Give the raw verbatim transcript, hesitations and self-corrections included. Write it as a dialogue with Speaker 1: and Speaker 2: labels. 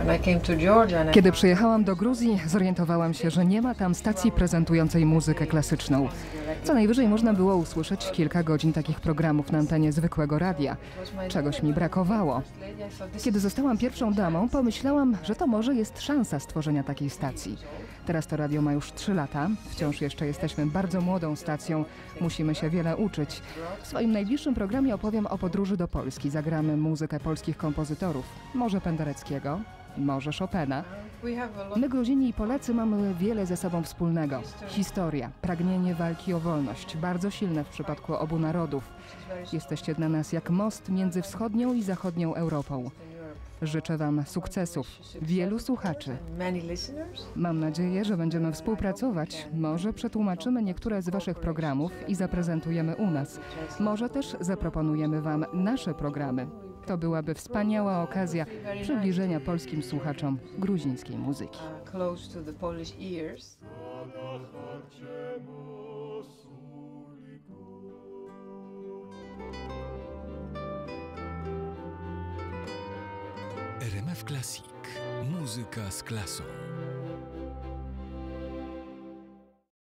Speaker 1: Kiedy przyjechałam do Gruzji, zorientowałam się, że nie ma tam stacji prezentującej muzykę klasyczną. Co najwyżej można było usłyszeć kilka godzin takich programów na antenie zwykłego radia. Czegoś mi brakowało. Kiedy zostałam pierwszą damą, pomyślałam, że to może jest szansa stworzenia takiej stacji. Teraz to radio ma już trzy lata. Wciąż jeszcze jesteśmy bardzo młodą stacją. Musimy się wiele uczyć. W swoim najbliższym programie opowiem o podróży do Polski. Zagramy muzykę polskich kompozytorów. Może Pendereckiego, może Chopina. My, Gruzini i Polacy, mamy wiele ze sobą wspólnego. Historia, pragnienie walki o wolność, bardzo silne w przypadku obu narodów. Jesteście dla nas jak most między wschodnią i zachodnią Europą. Życzę Wam sukcesów, wielu słuchaczy. Mam nadzieję, że będziemy współpracować. Może przetłumaczymy niektóre z Waszych programów i zaprezentujemy u nas. Może też zaproponujemy Wam nasze programy. To byłaby wspaniała okazja przybliżenia polskim słuchaczom gruzińskiej muzyki.
Speaker 2: R M F Classic. Muzyka z klasą.